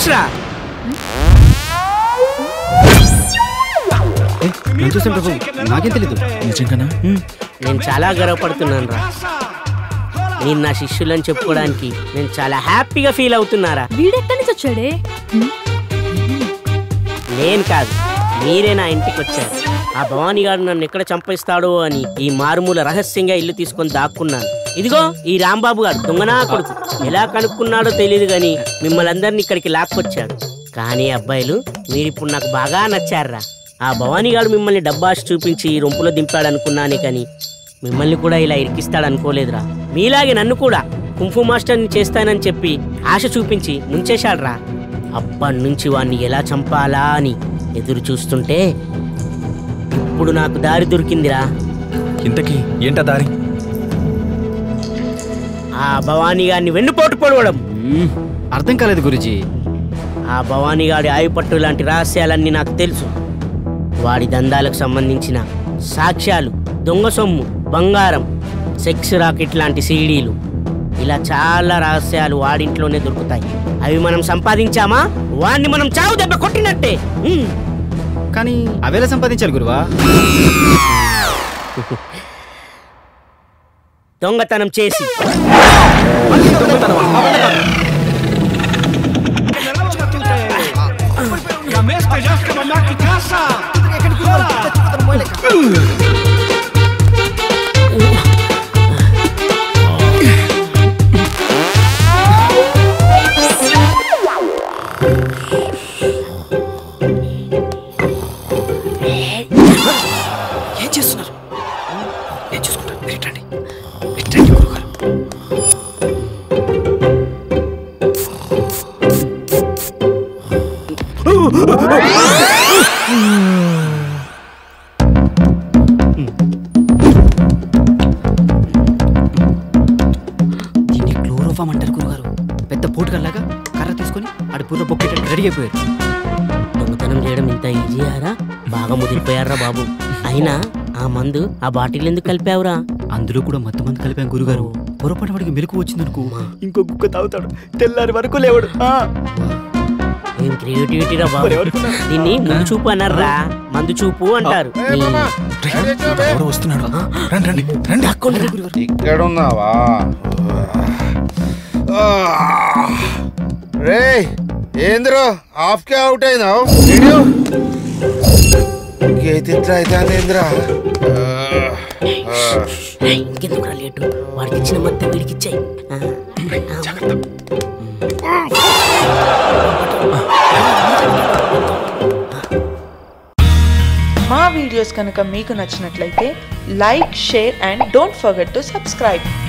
రా. నాకేం తెలీదు. నిజంగానా? నేను చాలా గర్వపడుతున్నాను రా. నేను నా శిష్యులని చెప్పుకోవడానికి నేను చాలా హ్యాపీగా ఫీల్ అవుతున్నారా. వీడెక్కడి నుంచి వచ్చాడే? నేను కాదు, మీరే నా ఇంటికి వచ్చారు. ఆ భవానీ గారు నన్ను ఎక్కడ చంపేస్తాడో అని ఈ మారుమూల రహస్యంగా ఇల్లు తీసుకొని దాక్కున్నాను. ఇదిగో ఈ రాంబాబు గారు దొంగనా కొడుకు. ఎలా కనుక్కున్నాడో తెలియదు గాని మిమ్మల్ని అందరినీ ఇక్కడికి లాక్కొచ్చాడు. కానీ అబ్బాయిలు మీరిప్పుడు నాకు బాగా నచ్చారా. ఆ భవానీ గారు మిమ్మల్ని డబ్బాష్ చూపించి రొంపులో దింపాడనుకున్నానే కానీ మిమ్మల్ని కూడా ఇలా ఇరికిస్తాడనుకోలేదురా. మీలాగే నన్ను కూడా కుంఫు మాస్టర్ని చేస్తానని చెప్పి ఆశ చూపించి ముంచేశాడ్రా. అప్పటి నుంచి వాణ్ణి ఎలా చంపాలా అని ఎదురు చూస్తుంటే ఇప్పుడు నాకు దారి దొరికిందిరా. ఇంతకీ ఏంటా దారి? ఆ భవానీ గారిని వెన్నుపోటు పొడవడం. అర్థం కాలేదు గురుజీ. ఆ భవానీ గారి ఆయుపట్టు లాంటి రహస్యాలన్నీ నాకు తెలుసు. వాడి దందాలకు సంబంధించిన సాక్ష్యాలు, దొంగ సొమ్ము, బంగారం, సెక్స్ రాకెట్ లాంటి సీడీలు, ఇలా చాలా రహస్యాలు వాడింట్లోనే దొరుకుతాయి. అవి మనం సంపాదించామా వాడిని మనం చావు దెబ్బ కొట్టినట్టే. కానీ అవేలా సంపాదించాలి గురువా? దొంగతనం చేసి. ఏం చేస్తున్నారు? నేను చూసుకుంటాను. పెట్టండి పెట్టండి గురుగారు. దీన్ని క్లోరోఫామ్ అంటారు గురుగారు. పెద్ద పోటుకల్లాగా కర్ర తీసుకొని ఆడి బుర్ర బొక్కేటట్టు రెడీ అయిపోయారు. దొంగతనం చేయడం ఇంత ఈజీయారా? బాగా ముదిరిపోయారా బాబు. అయినా ఆ మందు ఆ బాటిల్ ఎందుకు కలిపావురా? అందులో కూడా మత్తు మందు కలిపాం గురుగారు. పొరపాటు వాడికి మెలకు వచ్చిందనుకో ఇంకో గుక్క తాగుతాడు, తెల్లారి వరకు లేవాడు. ఏం క్రియేటివిటీరా బాబు. దీన్ని ముందు చూపు అన్నారా, మందు చూపు అంటారు. వస్తున్నాడు. ఇక్కడ ఉన్నావా? రే ఏంద్రో హాఫ్కే అవుట్ అయినావు. గేట్ ఇట్లా అవుతాంద్రా. ఇంకెందుకు లేటు, వాడికి ఇచ్చిన మొత్తం వీడికి ఇచ్చాయి. మా వీడియోస్ కనుక మీకు నచ్చినట్లయితే like, share and don't forget to subscribe.